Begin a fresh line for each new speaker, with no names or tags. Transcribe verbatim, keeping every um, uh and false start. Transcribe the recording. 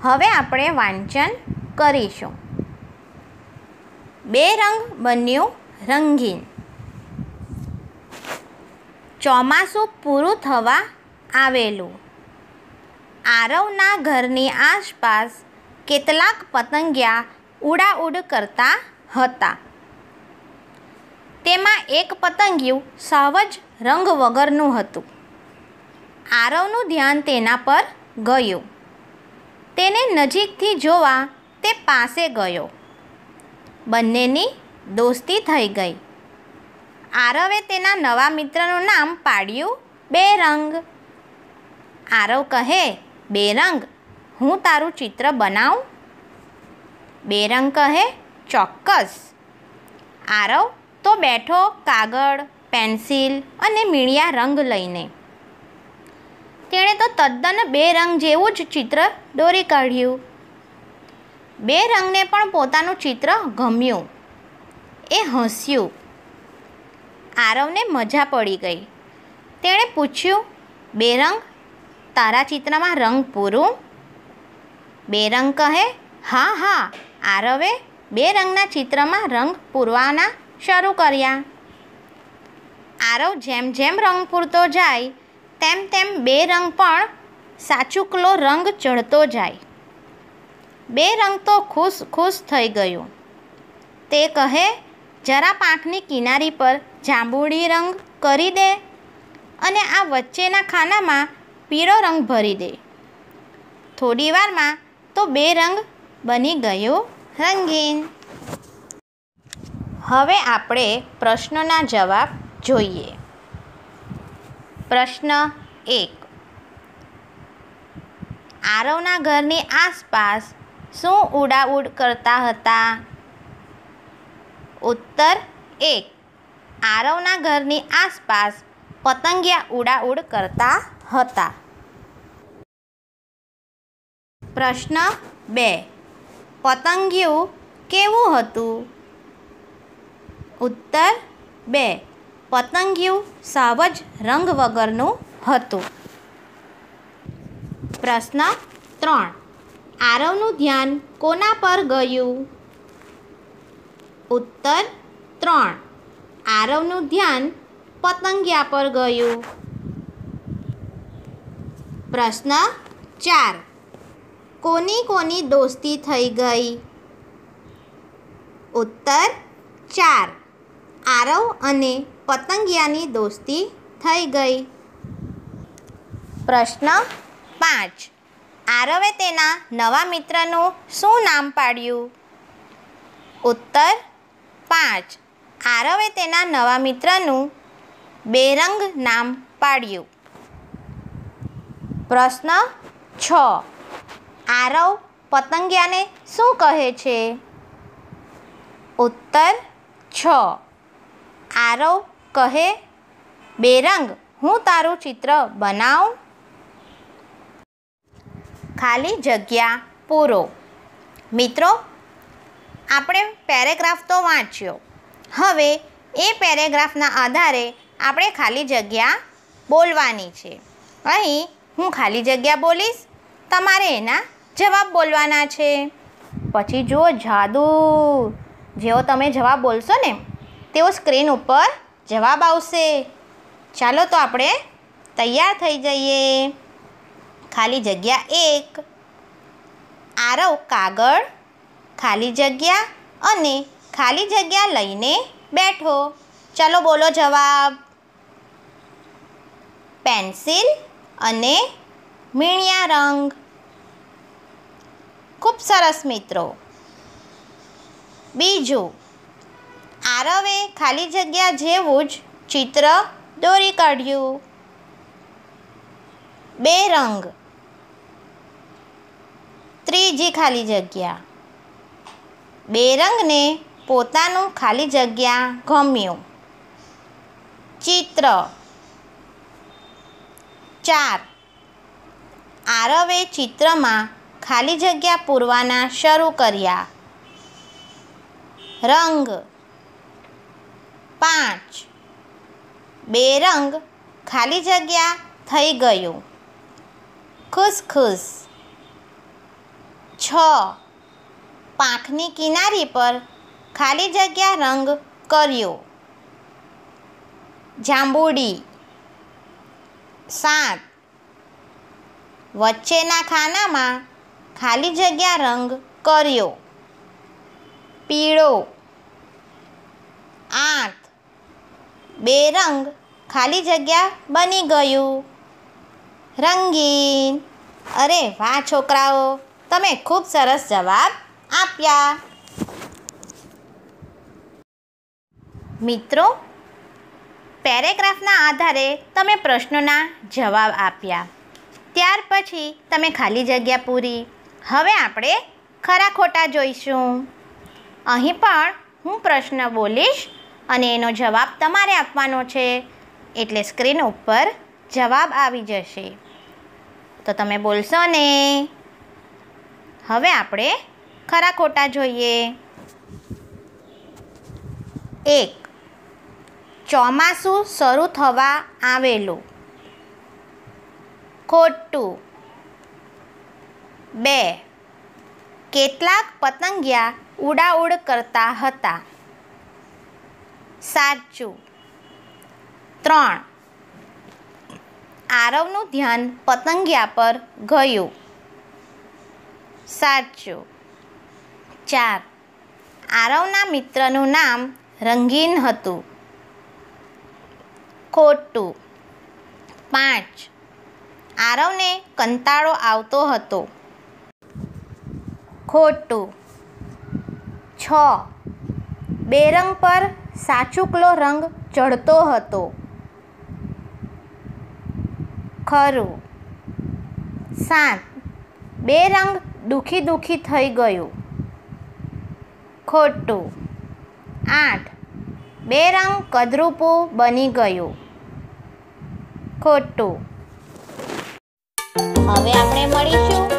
હવે આપણે વાંચન કરીશું. બે રંગ બન્યું રંગીન. ચોમાસું પૂરું થવા આવેલું. આરવના ઘરની આસપાસ કેટલાક પતંગિયા ઉડાઉડ કરતા હતા. તેમાં એક પતંગિયું સાવ જ રંગ વગરનું હતું. આરવનું ધ્યાન તેના પર ગયું. તેને નજીકથી જોવા તે પાસે ગયો. બંનેની દોસ્તી થઈ ગઈ. આરવે તેના નવા મિત્રનું નામ પાડ્યું બેરંગ. આરવ કહે, બેરંગ, હું તારું ચિત્ર બનાવું? બેરંગ કહે, ચોક્કસ. આરવ તો બેઠો કાગળ, પેન્સિલ અને મીણિયા રંગ લઈને. તેણે તો તદ્દન બે રંગ જેવું જ ચિત્ર દોરી કાઢ્યું. બે રંગને પણ પોતાનું ચિત્ર ગમ્યું. એ હસ્યું. આરવને મજા પડી ગઈ. તેણે પૂછ્યું, બેરંગ, તારા ચિત્રમાં રંગ પૂરું? બેરંગ કહે, હા હા. આરવે બે રંગના ચિત્રમાં રંગ પૂરવાના શરૂ કર્યા. આરવ જેમ જેમ રંગ પૂરતો જાય તેમ તેમ બે રંગ પણ સાચુકલો રંગ ચડતો જાય. બે રંગ તો ખુશ ખુશ થઈ ગયું. તે કહે, જરા પાંખની કિનારી પર જાંબુડી રંગ કરી દે અને આ વચ્ચેના ખાનામાં પીળો રંગ ભરી દે. થોડી વારમાં તો બે રંગ બની ગયો રંગીન. હવે આપણે પ્રશ્નના જવાબ જોઈએ. પ્રશ્ન એક. આરવના ઘરની આસપાસ શું ઉડાઉડ કરતા હતા? ઉત્તર એક. આરવના ઘરની આસપાસ પતંગિયા ઉડાઉડ કરતા હતા. પ્રશ્ન બે. પતંગિયું કેવું હતું? ઉત્તર બે. પતંગિયું સાવ જ રંગ વગરનું હતું. પ્રશ્ન ત્રણ. આરવનું ધ્યાન કોના પર ગયું? ઉત્તર ત્રણ. આરવનું ધ્યાન પતંગિયા પર ગયું. પ્રશ્ન ચાર. કોની કોની દોસ્તી થઈ ગઈ? ઉત્તર ચાર. આરવ અને પતંગિયાની દોસ્તી થઈ ગઈ. પ્રશ્ન પાંચ. આરવે તેના નવા મિત્રનું શું નામ પાડ્યું? ઉત્તર પાંચ. આરવે તેના નવા મિત્રનું બેરંગ નામ પાડ્યું. પ્રશ્ન છ. આરવ પતંગિયાને શું કહે છે? ઉત્તર છ. આરવ કહે, બેરંગ, હું તારું ચિત્ર બનાવું? ખાલી જગ્યા પૂરો. મિત્રો, આપણે પેરેગ્રાફ તો વાંચ્યો. હવે એ પેરેગ્રાફના આધારે આપણે ખાલી જગ્યા બોલવાની છે. અહીં હું ખાલી જગ્યા બોલીશ, તમારે એના જવાબ બોલવાના છે. પછી જુઓ જાદુ, જેવો તમે જવાબ બોલશો ને તેવો સ્ક્રીન ઉપર જવાબ આવશે. ચાલો તો આપણે તૈયાર થઈ જઈએ. ખાલી જગ્યા એક. આરવ કાગળ, ખાલી જગ્યા અને ખાલી જગ્યા લઈને બેઠો. ચાલો બોલો જવાબ. પેન્સિલ અને મીણિયા રંગ. ખૂબ સરસ મિત્રો. બીજું, આરવે ખાલી જગ્યા જેવું જ ચિત્ર દોરી કાઢ્યું. બે રંગ. ત્રીજી ખાલી જગ્યા. બેરંગને પોતાનું ખાલી જગ્યા ગમ્યું. ચિત્ર. ચાર. આરવે ચિત્રમાં ખાલી જગ્યા પૂરવાના શરૂ કર્યા. રંગ. પાંચ. બેરંગ ખાલી જગ્યા થઈ ગયું. ખુશ ખુશ. છ પાંખની કિનારી પર ખાલી જગ્યા રંગ કર્યો. જાંબુડી. સાત વચ્ચેના ખાનામાં ખાલી જગ્યા રંગ કર્યો. પીળો. આઠ બે રંગ ખાલી જગ્યા બની ગયું. રંગીન. અરે વાહ છોકરાઓ, તમે ખૂબ સરસ જવાબ આપ્યા. મિત્રો, પેરેગ્રાફના આધારે તમે પ્રશ્નોના જવાબ આપ્યા. ત્યાર પછી તમે ખાલી જગ્યા પૂરી. હવે આપણે ખરા ખોટા જોઈશું. અહીં પણ હું પ્રશ્ન બોલીશ અને એનો જવાબ તમારે આપવાનો છે, એટલે સ્ક્રીન ઉપર જવાબ આવી જશે. તો તમે બોલશો ને? હવે આપણે ખરા ખોટા જોઈએ. એક ચોમાસું શરૂ થવા આવેલું. ખોટું. બે કેટલાક પતંગિયા ઉડાઉડ કરતા હતા. સાચું. ત્રણ આરવનું ધ્યાન પતંગિયા પર ગયું. સાચું. ચાર આરવના મિત્રનું નામ રંગીન હતું. ખોટું. પાંચ આરવને કંટાળો આવતો હતો. ખોટું. છ બેરંગ પર સાચુકલો રંગ ચડતો હતો. ખરું. સાત બે રંગ દુઃખી દુઃખી થઈ ગયું. ખોટું. આઠ બે રંગ કદરૂપું બની ગયું. ખોટું. હવે આપણે મળીશું